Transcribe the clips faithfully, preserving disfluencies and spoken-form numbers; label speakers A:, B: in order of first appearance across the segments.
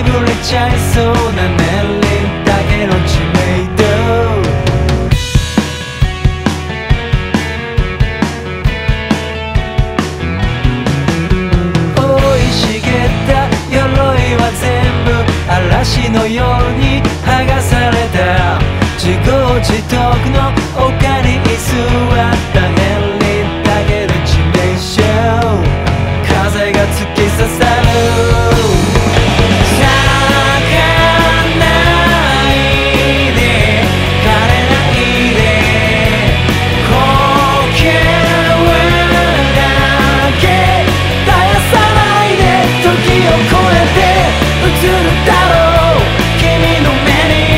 A: ぶれちゃいそうな年輪だけの知名度生い茂った鎧は全部嵐のように剥がされた自業自得の丘に居座った年輪だけの致命傷風が突き刺さる咲かないで枯れないで呼吸だけ絶やさないで時を超えて映るだろう君の目に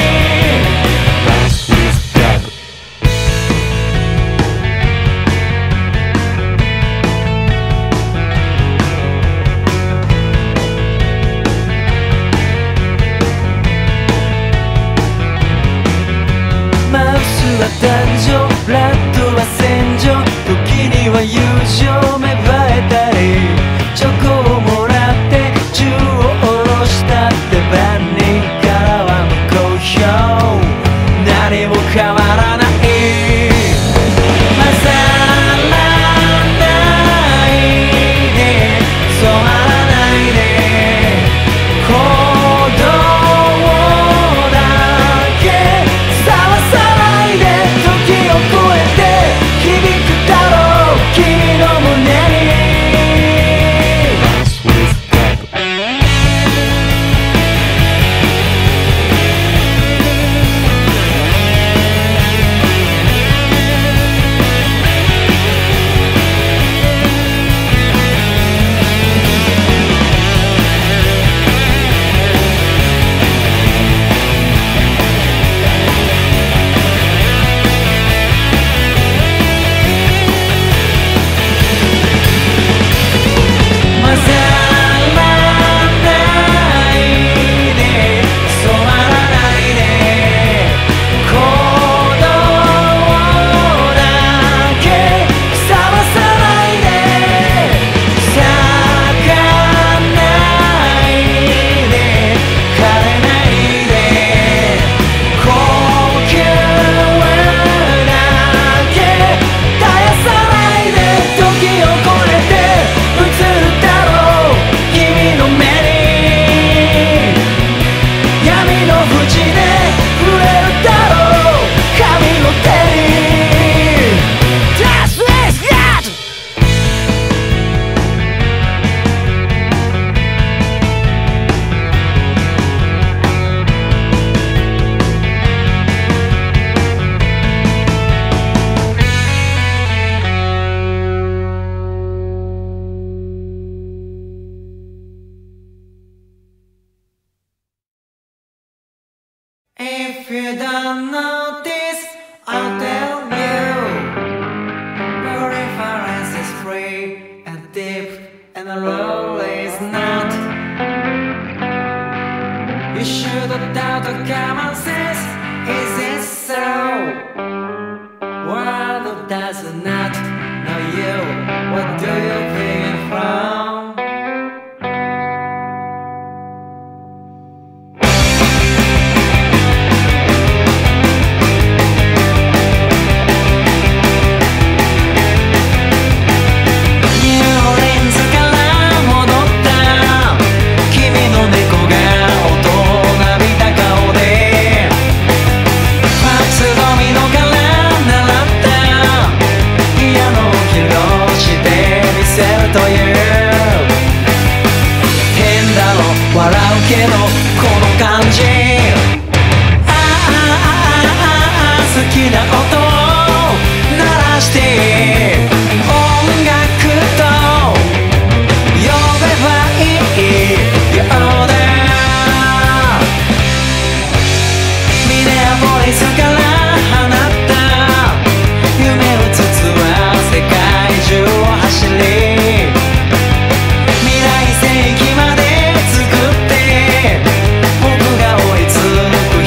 A: 誕生ラットは戦場時には友情芽生えたりチョコをもらって銃を下ろしたって万人からは無好評何も変わらない混ざらないで染まらないで鼓動だけさわさないで時を超えて響くだろう君の胸にIf you don't notice, I'll tell you the reference is free and deep and the role is not. You should doubt the common sense, is it so? World does not know you, what do you feel from?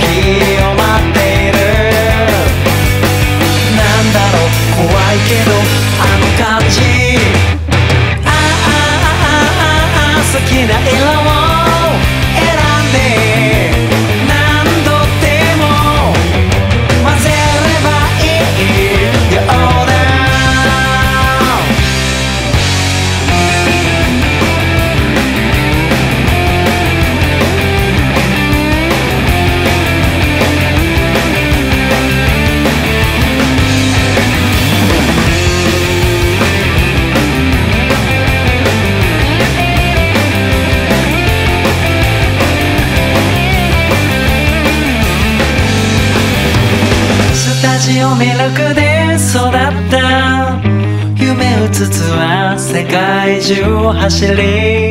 A: Quiero 世界中を走り、小さな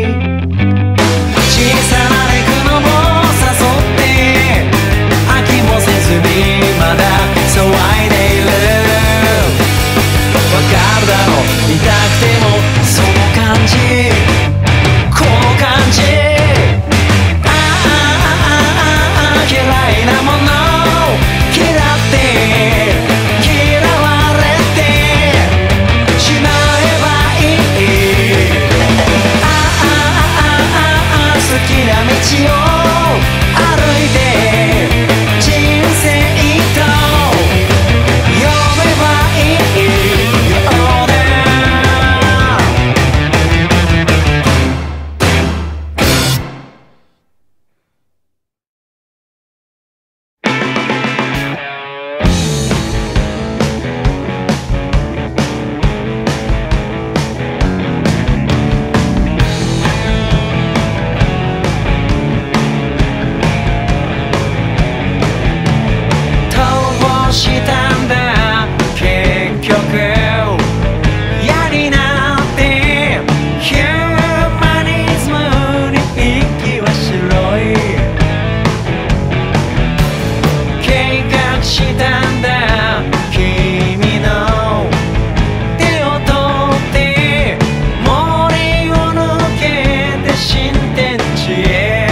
A: レクノも誘って飽きもせずにまだ騒いでいる。わかるだろう、見たくてもその感じ、この感じ、ああああ嫌いなもの嫌って嫌われてしまえばいい。ああああ好きな道を歩いて人生と呼べばいいよね。どうしたんだ結局嫌になってヒューマニズムに息は白い。計画したんだ君の手を取って森を抜けて新天地へ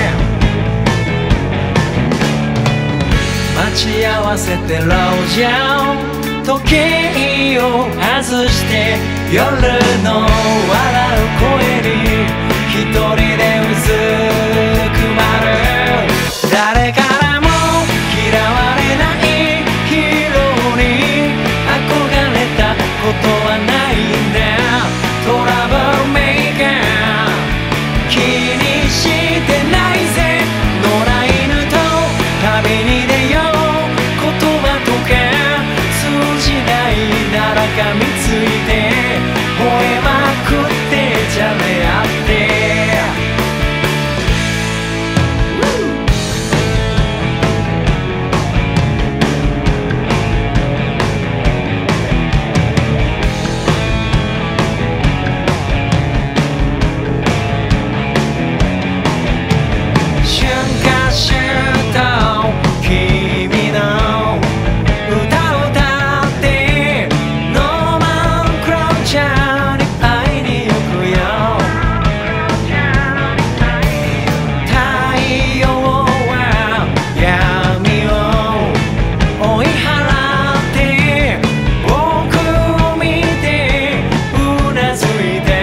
A: 待ち合わせてロージャー時計を外して夜の笑う声に一人でうずくまる。誰からも嫌われないヒーローに憧れたことはないんだ。トラブルメーカー気にしてないぜ。野良犬と旅に出よう。言葉とか通じないなら噛みついて吠えまくってじゃれ合って瞬間シュート君の歌を歌ってノーマンクローチャーに会いに行くよ。太陽は闇を追い払って僕を見てうなずいた。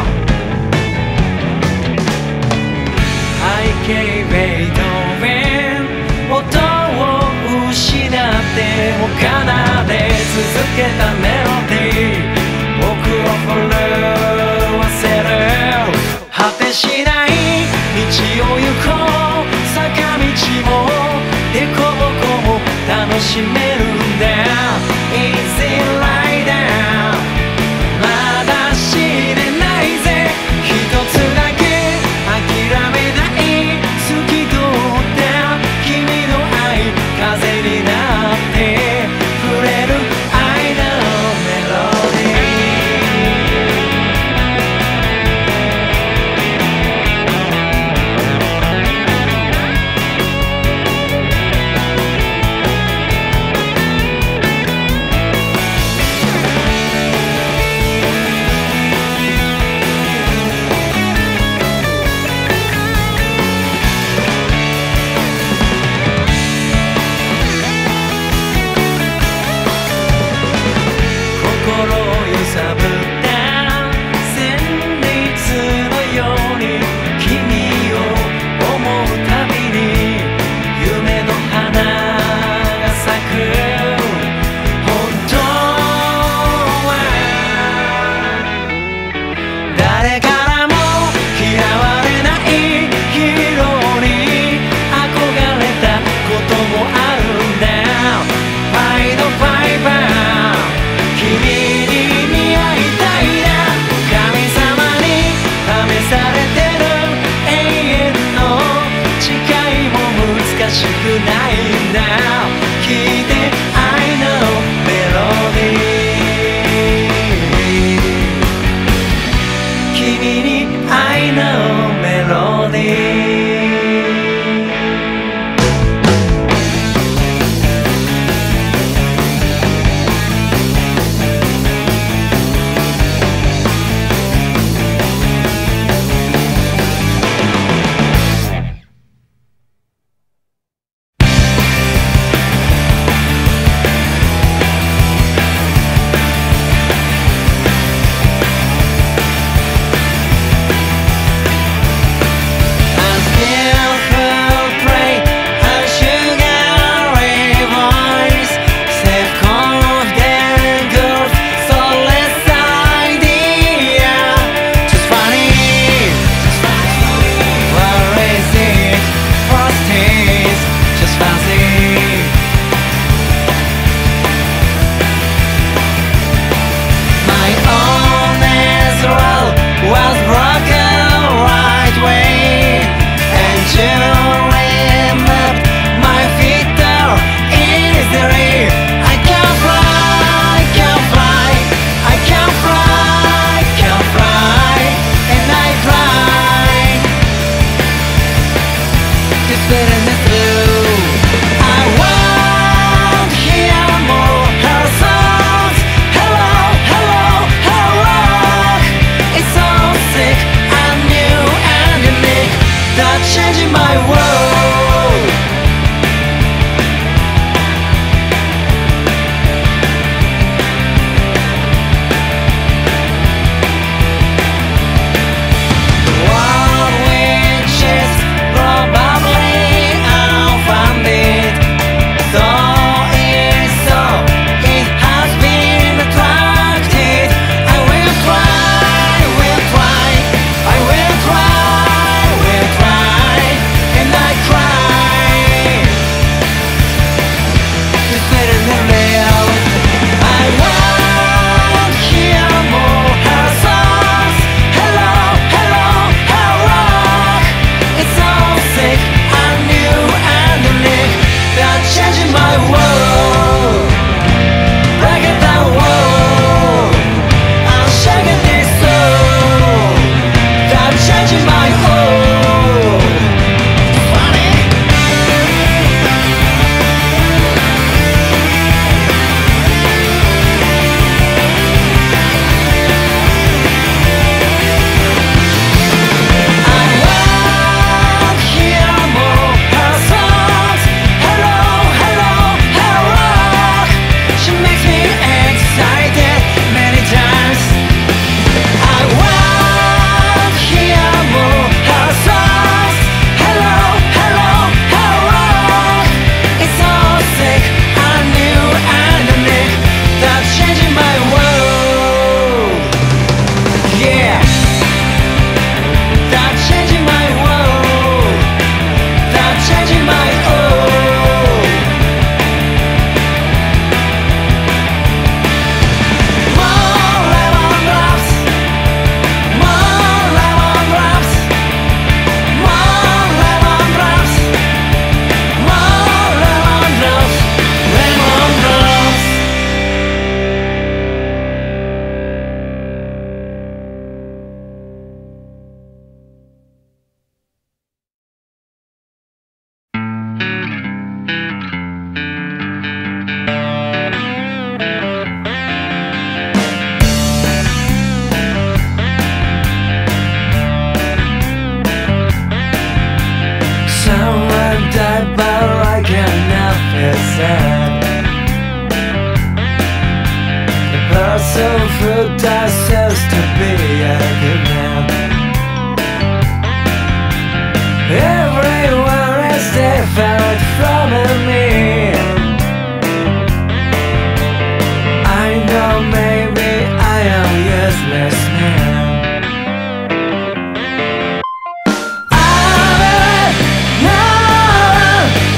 A: 背景ベートーベン音を失っても奏で続けたメロディー僕を震わせる。果てしない道を行こう。坂道も凸凹も楽しめるんだ。 Easy Rider まだ死ねないぜ。一つだけ諦めない透き通った君の愛風になって触れる愛のメロディー。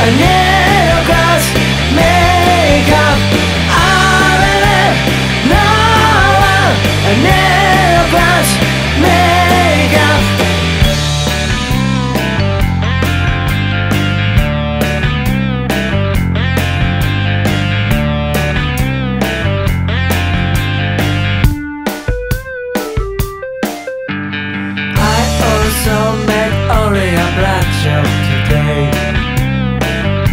A: nail gloss makeup. I believe no one. A nail gloss makeup. I also make only a black joke today.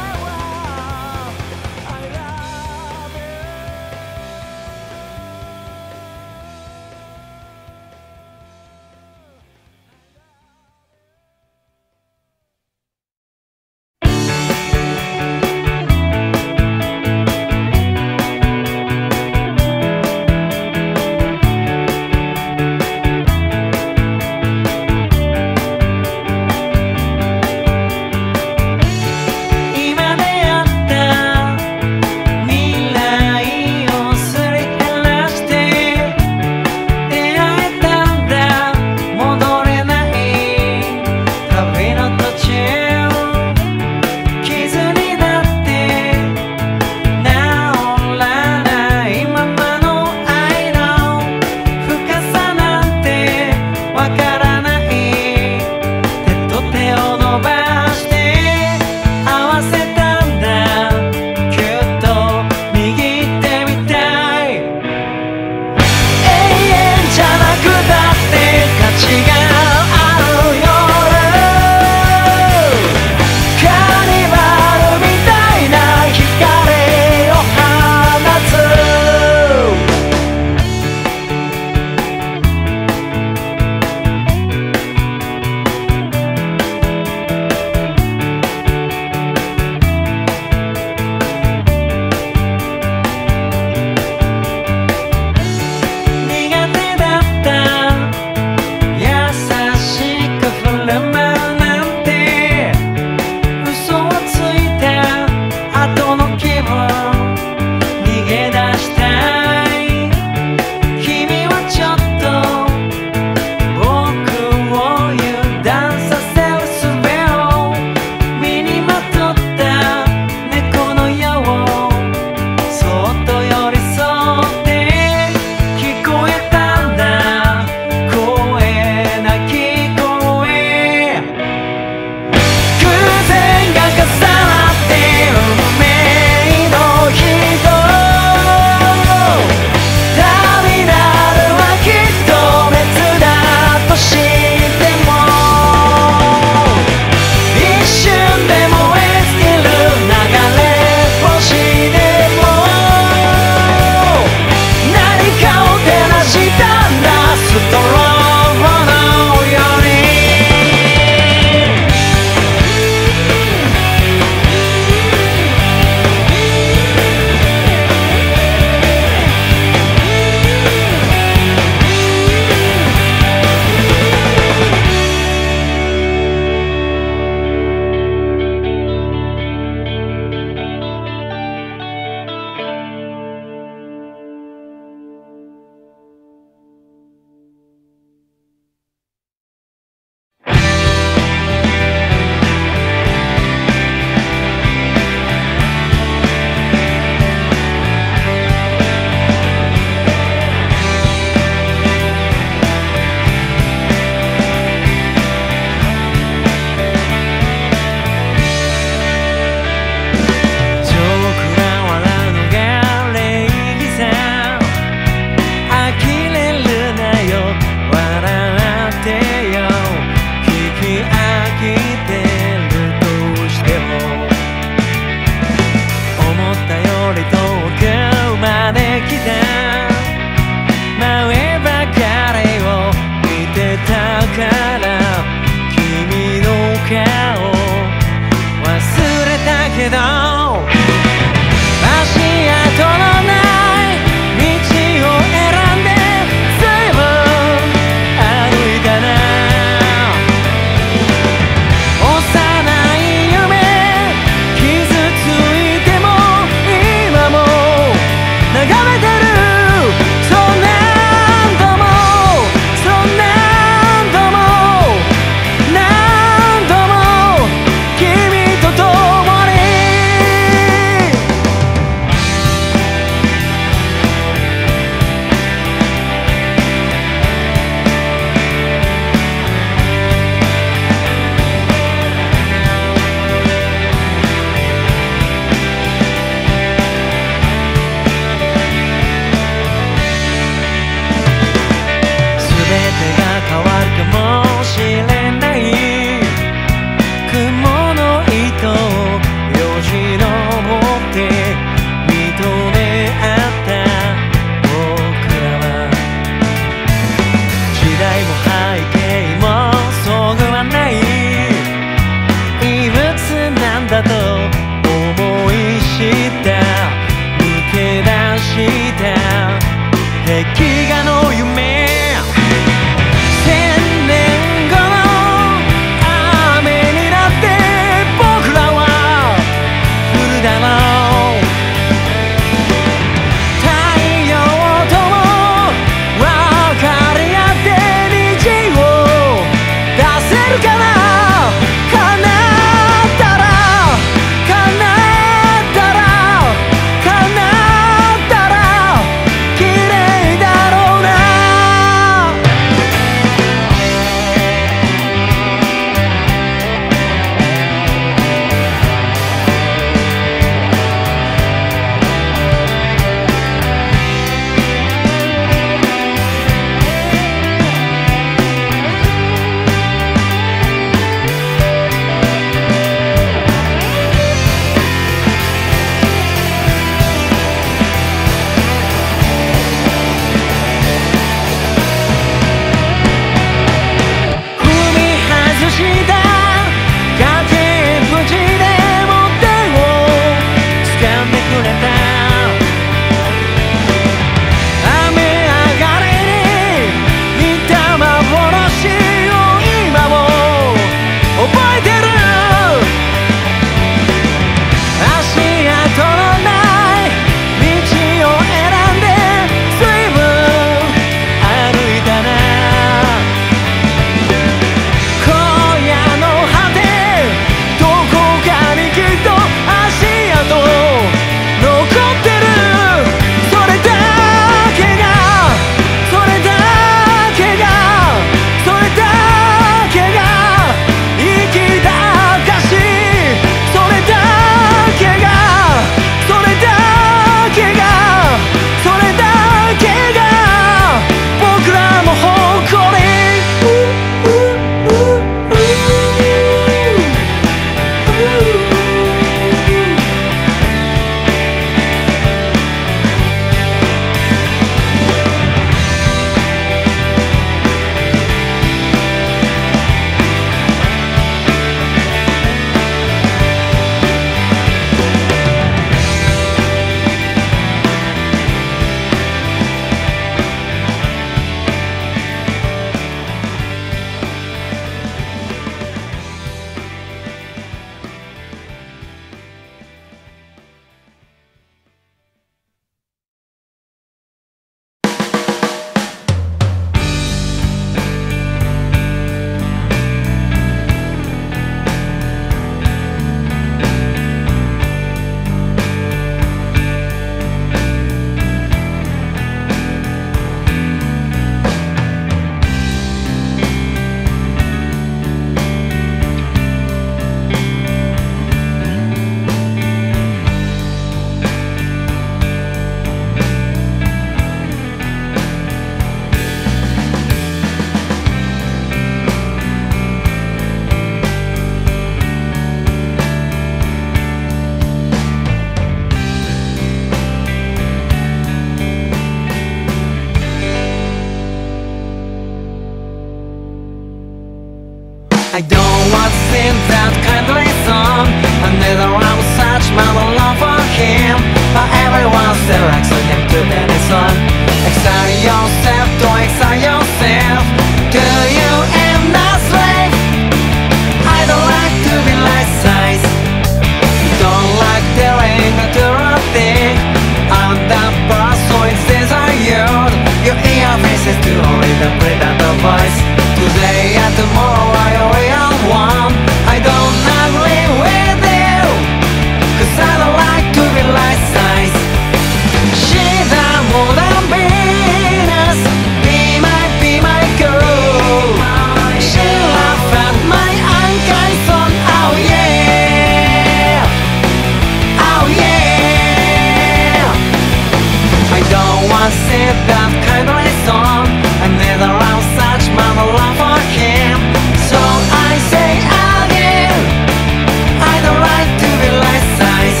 A: such model love for him, but everyone selects him to dance on. Excite yourself, don't excite yourself. Do you am not slave? I don't like to be life size. Don't like telling a true thing. I'm the boss, so it's desired. Your earpieces to only the predator voice. Today and tomorrow are your real one. I don't agree with you, cause I don't like to be life size. She's a modern Venus, be my, be my girl. She laughed at my unkind son, oh yeah, oh yeah. I don't want to see that kind of song. I never around such mama love for him, so I say again, I don't like to be life size.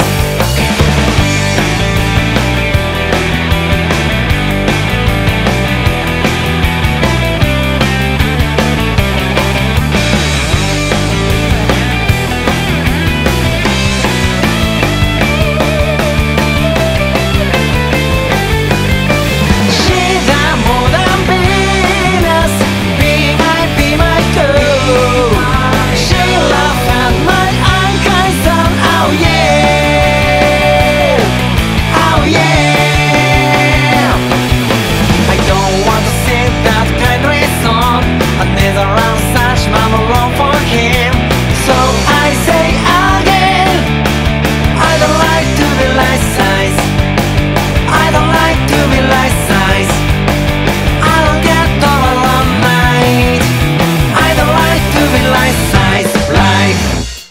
A: She's a modern Venus, be my, be my girl. She laughed at my unkind son, oh yeah, oh yeah. I don't want to sing that kind of song. I never around such mama love for him, so I say again, I don't like to be life size. I don't like to be life size. I don't get all alone night. I don't like to be life size. Life.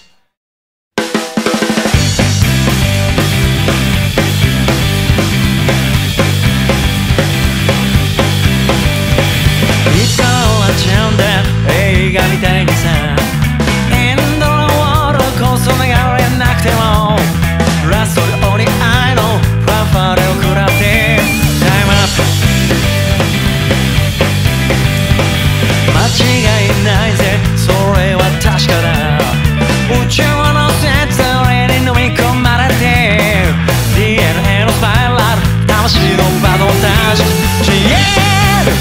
A: いつか終わっちゃうんだ映画みたいにさ。エンドのウォールこそ流れなくてもラストで鬼愛のファンファーレを食らってタイムアップ。間違いないぜそれは確かだ。宇宙の説明に飲み込まれて ディーエヌエー のスパイラル魂のバトンタッチ消える。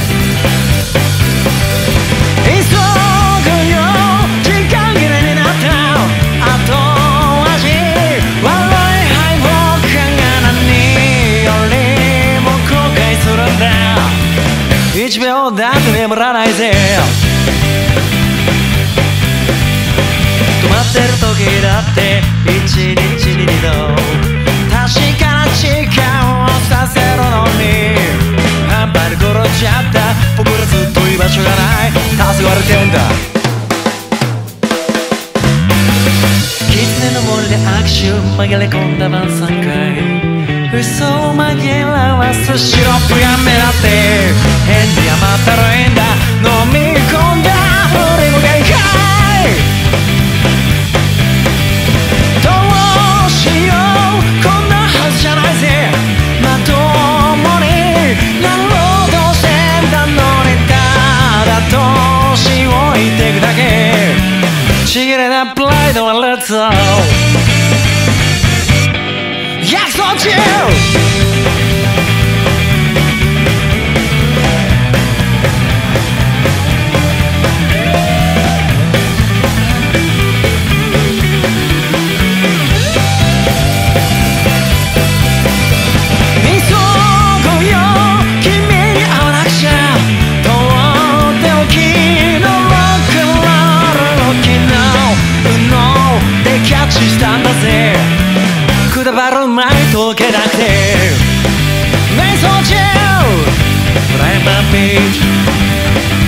A: 急ぐよ時間切れになった後味悪い敗北が何よりも後悔するんだ。いちびょうだって眠らないぜ。止まってる時だって一日に二度確かな時間をさせるのに半端に狂っちゃった僕らずっと居場所がない黄昏れてんだ。狐の森で握手紛れ込んだ晩餐会、嘘を紛らわすシロップが目立って変に甘ったるいんだ。飲み込んだ振りも限界。どうしようこんなはずじゃないぜ。まともになろうとしてんだのにただ年老いてくだけ。ちぎれなプライドはレッツオー約束中。したんだぜくだばる前溶けなくて瞑想中プライマービーチ